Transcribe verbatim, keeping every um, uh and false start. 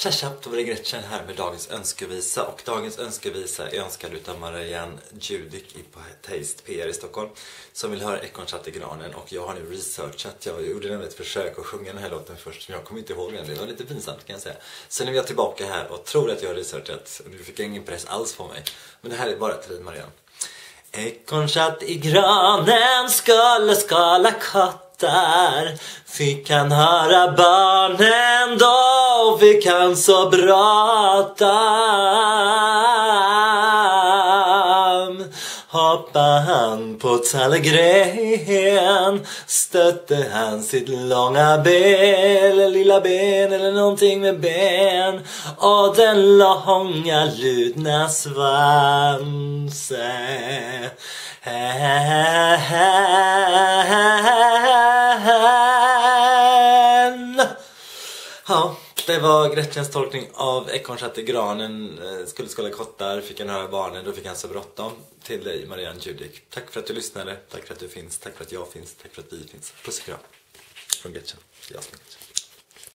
Tja tja, då var det Gretchen här med dagens önskevisa. Och dagens önskevisa är önskad utav Marianne Judik på Taste P R i Stockholm, som vill höra Ekorrtjatt i granen. Och jag har nu researchat, jag gjorde nämligen ett försök att sjunga den här låten först, men jag kommer inte ihåg den, det var lite pinsamt kan jag säga. Så nu är jag tillbaka här och tror att jag har researchat, och du fick ingen press alls på mig. Men det här är bara till dig, Marianne. Ekorrtjatt i granen skulle skala kottar, fick han höra barnen då fick han så bråttom. Hoppa han på tallgren, stötte han sitt långa ben, eller lilla ben eller någonting med ben, och den långa ludna svansen. Ja, det var Gretchens tolkning av Ekorrtjatt i granen. Skulle skala kottar, fick han höra barnen, då fick han så bråttom. Till dig, Marianne Judik. Tack för att du lyssnade, tack för att du finns, tack för att jag finns, tack för att vi finns. Puss och kram från Gretchen. Jag